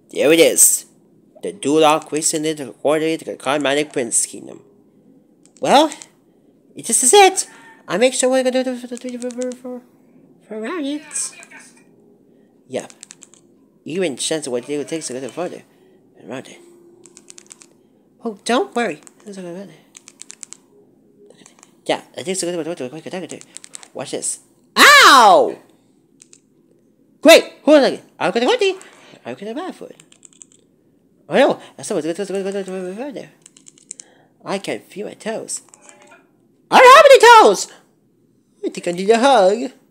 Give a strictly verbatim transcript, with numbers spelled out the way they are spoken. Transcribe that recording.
There it is. The Duloc recently recorded the Carmanic Prince Kingdom. Well, it just is it. I make sure we're gonna do it for for for for around it. Yeah. Even chance of what it takes to go further around it. Oh, don't worry. Yeah, I think so. Watch this. Ow! Great! Hold on a second. I'm gonna go there. I'm gonna buy food. Oh no! Someone's gonna go further. I can feel my toes. I don't have any toes! I think I need a hug.